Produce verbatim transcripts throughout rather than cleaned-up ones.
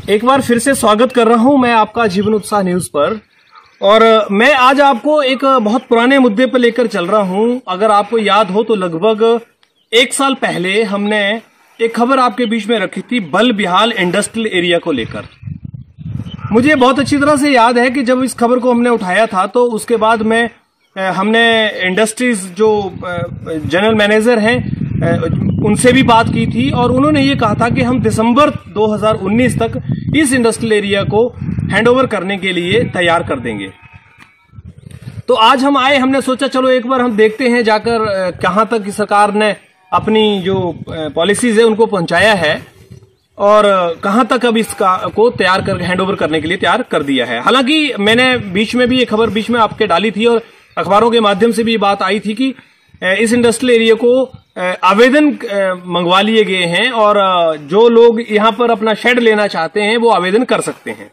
एक बार फिर से स्वागत कर रहा हूं मैं आपका जीवन उत्साह न्यूज पर। और मैं आज आपको एक बहुत पुराने मुद्दे पर लेकर चल रहा हूं। अगर आपको याद हो तो लगभग एक साल पहले हमने एक खबर आपके बीच में रखी थी बल बिहाल इंडस्ट्रियल एरिया को लेकर। मुझे बहुत अच्छी तरह से याद है कि जब इस खबर को हमने उठाया था तो उसके बाद में हमने इंडस्ट्रीज जो जनरल मैनेजर हैं उनसे भी बात की थी और उन्होंने ये कहा था कि हम दिसंबर दो हज़ार उन्नीस तक इस इंडस्ट्रियल एरिया को हैंडओवर करने के लिए तैयार कर देंगे। तो आज हम आए, हमने सोचा चलो एक बार हम देखते हैं जाकर कहां तक सरकार ने अपनी जो पॉलिसीज है उनको पहुंचाया है और कहां तक अब इसका को तैयार कर हैंडओवर करने के लिए तैयार कर दिया है। हालांकि मैंने बीच में भी ये खबर बीच में आपके डाली थी और अखबारों के माध्यम से भी ये बात आई थी कि इस इंडस्ट्रियल एरिया को आवेदन मंगवा लिए गए हैं और जो लोग यहां पर अपना शेड लेना चाहते हैं वो आवेदन कर सकते हैं।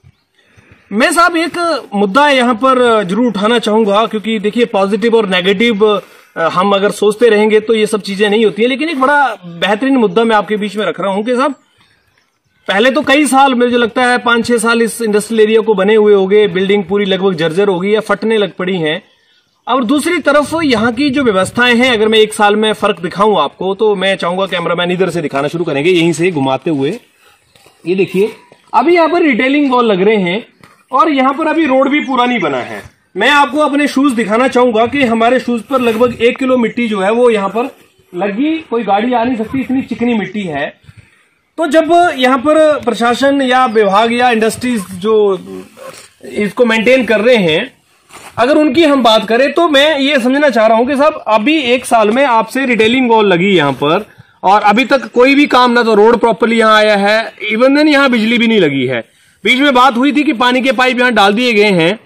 मैं साहब एक मुद्दा यहां पर जरूर उठाना चाहूंगा, क्योंकि देखिए पॉजिटिव और नेगेटिव हम अगर सोचते रहेंगे तो ये सब चीजें नहीं होती है, लेकिन एक बड़ा बेहतरीन मुद्दा मैं आपके बीच में रख रहा हूं कि साहब पहले तो कई साल मुझे लगता है पांच छह साल इस इंडस्ट्रियल एरिया को बने हुए हो गए, बिल्डिंग पूरी लगभग जर्जर हो गई है, फटने लग पड़ी हैं। और दूसरी तरफ यहाँ की जो व्यवस्थाएं हैं, अगर मैं एक साल में फर्क दिखाऊं आपको तो मैं चाहूंगा कैमरामैन इधर से दिखाना शुरू करेंगे, यहीं से घुमाते हुए। ये देखिए अभी यहाँ पर रिटेलिंग वॉल लग रहे हैं और यहाँ पर अभी रोड भी पूरा नहीं बना है। मैं आपको अपने शूज दिखाना चाहूंगा कि हमारे शूज पर लगभग एक किलो मिट्टी जो है वो यहाँ पर लगी, कोई गाड़ी आ नहीं सकती, इतनी चिकनी मिट्टी है। तो जब यहाँ पर प्रशासन या विभाग या इंडस्ट्रीज जो इसको मेंटेन कर रहे हैं, अगर उनकी हम बात करें तो मैं ये समझना चाह रहा हूं कि साहब अभी एक साल में आपसे रिटेलिंग वॉल लगी यहां पर और अभी तक कोई भी काम ना तो रोड प्रॉपर्ली यहां आया है, इवन देन यहां बिजली भी नहीं लगी है। बीच में बात हुई थी कि पानी के पाइप यहां डाल दिए गए हैं।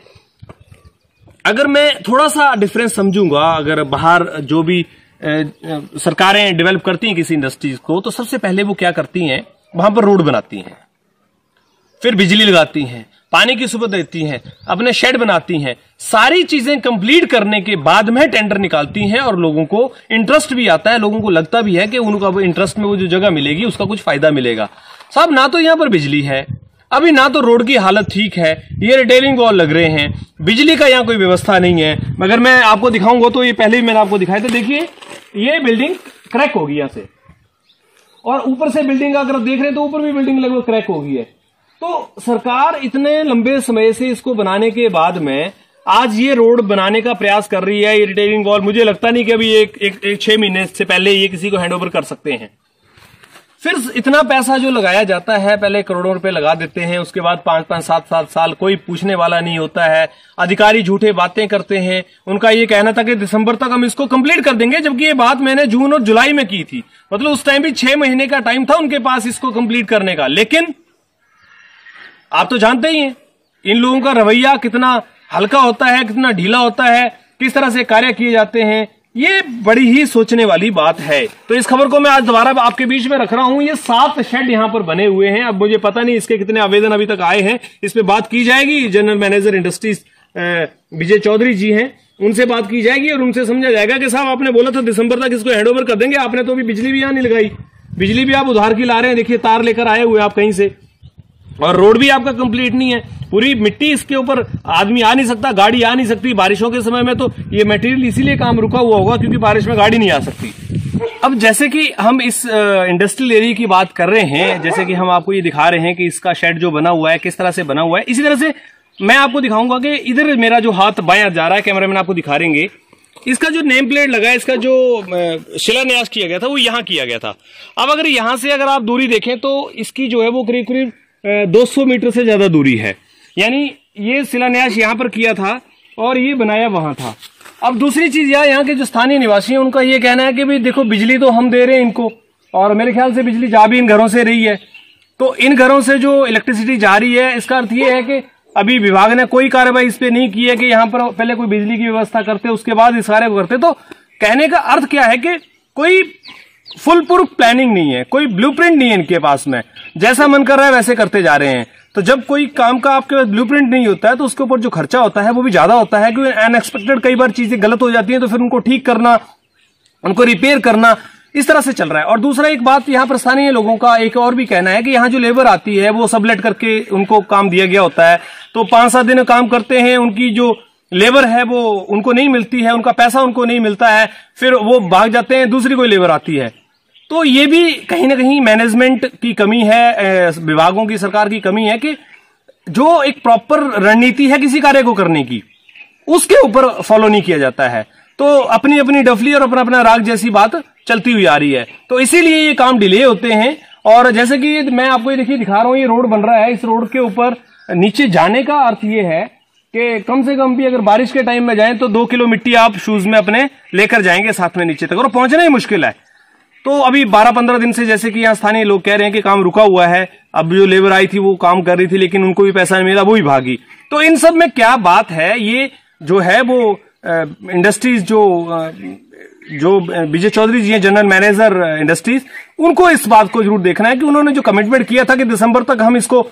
अगर मैं थोड़ा सा डिफरेंस समझूंगा, अगर बाहर जो भी ए, सरकारें डेवलप करती हैं किसी इंडस्ट्रीज को तो सबसे पहले वो क्या करती हैं, वहां पर रोड बनाती हैं, फिर बिजली लगाती हैं, पानी की सुविधा देती हैं, अपने शेड बनाती हैं, सारी चीजें कंप्लीट करने के बाद में टेंडर निकालती हैं और लोगों को इंटरेस्ट भी आता है, लोगों को लगता भी है कि उनका इंटरेस्ट में वो जो जगह मिलेगी उसका कुछ फायदा मिलेगा। साहब ना तो यहां पर बिजली है अभी, ना तो रोड की हालत ठीक है, ये रिटेलिंग वॉल लग रहे हैं, बिजली का यहाँ कोई व्यवस्था नहीं है। मगर मैं आपको दिखाऊंगा तो ये पहले ही मैंने आपको दिखाया था, देखिए ये बिल्डिंग क्रैक होगी यहां से और ऊपर से बिल्डिंग अगर देख रहे हैं तो ऊपर भी बिल्डिंग लगभग क्रैक हो गई है। तो सरकार इतने लंबे समय से इसको बनाने के बाद में आज ये रोड बनाने का प्रयास कर रही है, ये रिटेलिंग वॉल, मुझे लगता नहीं कि अभी एक, एक, एक छह महीने से पहले ये किसी को हैंडओवर कर सकते हैं। फिर इतना पैसा जो लगाया जाता है, पहले करोड़ों रुपए लगा देते हैं, उसके बाद पांच पांच सात सात साल कोई पूछने वाला नहीं होता है, अधिकारी झूठे बातें करते हैं। उनका ये कहना था कि दिसंबर तक हम इसको कंप्लीट कर देंगे, जबकि ये बात मैंने जून और जुलाई में की थी, मतलब उस टाइम भी छह महीने का टाइम था उनके पास इसको कंप्लीट करने का। लेकिन आप तो जानते ही हैं इन लोगों का रवैया कितना हल्का होता है, कितना ढीला होता है, किस तरह से कार्य किए जाते हैं, ये बड़ी ही सोचने वाली बात है। तो इस खबर को मैं आज दोबारा आपके बीच में रख रहा हूं। ये सात शेड यहां पर बने हुए हैं, अब मुझे पता नहीं इसके कितने आवेदन अभी तक आए हैं, इस पे बात की जाएगी। General manager industries Vijay Chaudhary ji हैं, उनसे बात की जाएगी और उनसे समझा जाएगा कि साहब आपने बोला था दिसंबर तक इसको हैंडओवर कर देंगे, आपने तो अभी बिजली भी यहां नहीं लगाई, बिजली भी आप उधार की ला रहे हैं, देखिए तार लेकर आए हुए आप कहीं से, और रोड भी आपका कंप्लीट नहीं है, पूरी मिट्टी इसके ऊपर आदमी आ नहीं सकता, गाड़ी आ नहीं सकती। बारिशों के समय में तो ये मटेरियल इसीलिए काम रुका हुआ होगा क्योंकि बारिश में गाड़ी नहीं आ सकती। अब जैसे कि हम इस इंडस्ट्रियल एरिया की बात कर रहे हैं, जैसे कि हम आपको ये दिखा रहे हैं कि इसका शेड जो बना हुआ है किस तरह से बना हुआ है, इसी तरह से मैं आपको दिखाऊंगा कि इधर मेरा जो हाथ बायां जा रहा है, कैमरामैन आपको दिखा रहेंगे, इसका जो नेम प्लेट लगा है, इसका जो शिलान्यास किया गया था वो यहाँ किया गया था। अब अगर यहां से अगर आप दूरी देखें तो इसकी जो है वो करीब करीब दो सौ मीटर से ज्यादा दूरी है, यानी ये शिलान्यास यहां पर किया था और ये बनाया वहां था। अब दूसरी चीज यह, यहाँ के जो स्थानीय निवासी हैं उनका ये कहना है कि भाई देखो बिजली तो हम दे रहे हैं इनको और मेरे ख्याल से बिजली जा भी इन घरों से रही है, तो इन घरों से जो इलेक्ट्रिसिटी जा रही है इसका अर्थ ये है कि अभी विभाग ने कोई कार्रवाई इस पे नहीं की है कि यहाँ पर पहले कोई बिजली की व्यवस्था करते उसके बाद इस कार्य को करते। तो कहने का अर्थ क्या है कि कोई फुल प्रूफ प्लानिंग नहीं है, कोई ब्लूप्रिंट नहीं है इनके पास में, जैसा मन कर रहा है वैसे करते जा रहे हैं। तो जब कोई काम का आपके पास ब्लूप्रिंट नहीं होता है तो उसके ऊपर जो खर्चा होता है वो भी ज्यादा होता है, क्योंकि अनएक्सपेक्टेड कई बार चीजें गलत हो जाती हैं, तो फिर उनको ठीक करना, उनको रिपेयर करना, इस तरह से चल रहा है। और दूसरा एक बात, यहाँ पर स्थानीय लोगों का एक और भी कहना है कि यहाँ जो लेबर आती है वो सबलेट करके उनको काम दिया गया होता है, तो पांच सात दिन काम करते हैं, उनकी जो लेबर है वो उनको नहीं मिलती है, उनका पैसा उनको नहीं मिलता है, फिर वो भाग जाते हैं, दूसरी कोई लेबर आती है। तो ये भी कहीं ना कहीं मैनेजमेंट की कमी है, विभागों की, सरकार की कमी है कि जो एक प्रॉपर रणनीति है किसी कार्य को करने की, उसके ऊपर फॉलो नहीं किया जाता है। तो अपनी अपनी डफली और अपना अपना राग जैसी बात चलती हुई आ रही है, तो इसीलिए ये काम डिले होते हैं। और जैसे कि मैं आपको ये देखिए दिखा रहा हूं, ये रोड बन रहा है, इस रोड के ऊपर नीचे जाने का अर्थ ये है कि कम से कम भी अगर बारिश के टाइम में जाएं तो दो किलो मिट्टी आप शूज में अपने लेकर जाएंगे साथ में नीचे तक, और पहुंचना ही मुश्किल है। तो अभी बारह पंद्रह दिन से जैसे कि यहाँ स्थानीय लोग कह रहे हैं कि काम रुका हुआ है, अब जो लेबर आई थी वो काम कर रही थी लेकिन उनको भी पैसा नहीं मिला, वो भी भागी। तो इन सब में क्या बात है, ये जो है वो इंडस्ट्रीज जो जो विजय चौधरी जी हैं, जनरल मैनेजर इंडस्ट्रीज, उनको इस बात को जरूर देखना है कि उन्होंने जो कमिटमेंट किया था कि दिसंबर तक हम इसको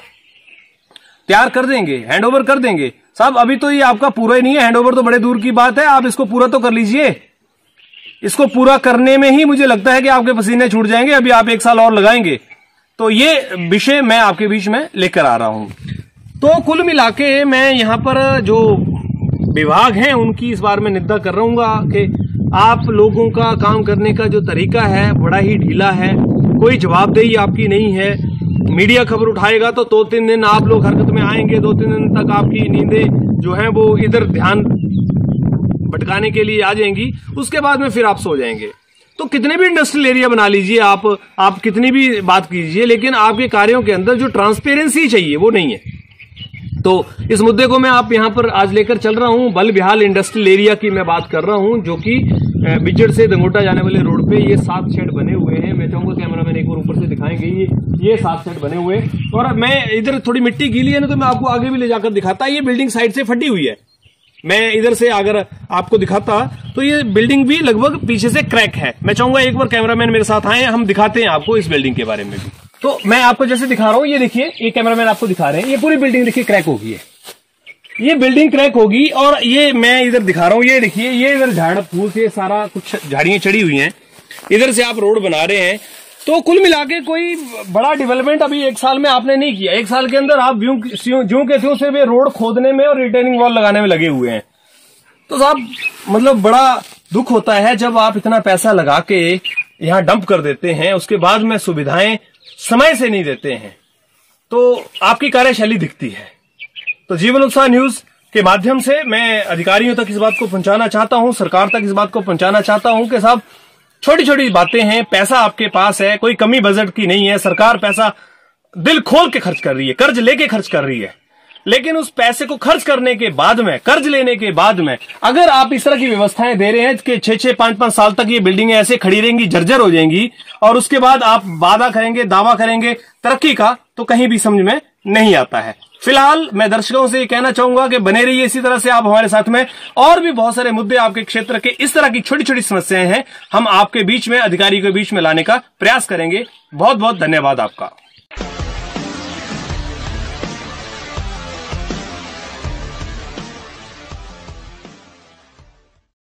तैयार कर देंगे, हैंडओवर कर देंगे। साहब अभी तो ये आपका पूरा ही नहीं है, हैंडओवर तो बड़े दूर की बात है, आप इसको पूरा तो कर लीजिए। इसको पूरा करने में ही मुझे लगता है कि आपके पसीने छूट जाएंगे, अभी आप एक साल और लगाएंगे। तो ये विषय मैं आपके बीच में लेकर आ रहा हूं। तो कुल मिलाके मैं यहां पर जो विभाग हैं उनकी इस बार में निंदा कर रहूंगा कि आप लोगों का काम करने का जो तरीका है बड़ा ही ढीला है, कोई जवाबदेही आपकी नहीं है। मीडिया खबर उठाएगा तो दो तीन दिन आप लोग हरकत में आएंगे, दो तीन दिन तक आपकी नींदें जो हैं वो इधर ध्यान भटकाने के लिए आ जाएंगी, उसके बाद में फिर आप सो जाएंगे। तो कितने भी इंडस्ट्रियल एरिया बना लीजिए आप आप कितनी भी बात कीजिए, लेकिन आपके कार्यों के अंदर जो ट्रांसपेरेंसी चाहिए वो नहीं है। तो इस मुद्दे को मैं आप यहां पर आज लेकर चल रहा हूं। बलबिहाल इंडस्ट्रियल एरिया की मैं बात कर रहा हूं, जो कि बिजड़ से दंगोटा जाने वाले रोड पे ये सात शेड बने हुए हैं। मैं चाहूंगा कैमरामैन एक बार ऊपर से दिखाएंगे, ये ये सात शेड बने हुए। और मैं इधर थोड़ी मिट्टी गीली है ना, तो मैं आपको आगे भी ले जाकर दिखाता। ये बिल्डिंग साइड से फटी हुई है, मैं इधर से अगर आपको दिखाता तो ये बिल्डिंग भी लगभग पीछे से क्रैक है। मैं चाहूंगा एक बार कैमरामैन मेरे साथ आए, हम दिखाते हैं आपको इस बिल्डिंग के बारे में भी। तो मैं आपको जैसे दिखा रहा हूं, ये देखिए, ये कैमरामैन आपको दिखा रहे हैं, ये पूरी बिल्डिंग देखिए क्रैक होगी है, ये बिल्डिंग क्रैक होगी। और ये मैं इधर दिखा रहा हूं, ये देखिए, ये इधर झाड़ फूस, ये सारा कुछ झाड़ियां चढ़ी हुई हैं, इधर से आप रोड बना रहे हैं। तो कुल मिला के कोई बड़ा डेवलपमेंट अभी एक साल में आपने नहीं किया। एक साल के अंदर आप ज्यों के त्यों सिर्फ रोड खोदने में और रिटेनिंग वॉल लगाने में लगे हुए हैं। तो साहब मतलब बड़ा दुख होता है जब आप इतना पैसा लगा के यहाँ डंप कर देते हैं, उसके बाद में सुविधाएं समय से नहीं देते हैं, तो आपकी कार्यशैली दिखती है। तो जीवन उत्साह न्यूज के माध्यम से मैं अधिकारियों तक इस बात को पहुंचाना चाहता हूं, सरकार तक इस बात को पहुंचाना चाहता हूं कि साहब छोटी छोटी बातें हैं, पैसा आपके पास है, कोई कमी बजट की नहीं है, सरकार पैसा दिल खोल के खर्च कर रही है, कर्ज लेके खर्च कर रही है। लेकिन उस पैसे को खर्च करने के बाद में, कर्ज लेने के बाद में, अगर आप इस तरह की व्यवस्थाएं दे रहे हैं कि छह छह पांच पांच साल तक ये बिल्डिंगें ऐसे खड़ी रहेंगी, जर्जर हो जाएंगी, और उसके बाद आप वादा करेंगे, दावा करेंगे तरक्की का, तो कहीं भी समझ में नहीं आता है। फिलहाल मैं दर्शकों से ये कहना चाहूंगा कि बने रहिए इसी तरह से आप हमारे साथ में। और भी बहुत सारे मुद्दे आपके क्षेत्र के, इस तरह की छोटी छोटी समस्याएं हैं, हम आपके बीच में, अधिकारी के बीच में लाने का प्रयास करेंगे। बहुत बहुत धन्यवाद आपका।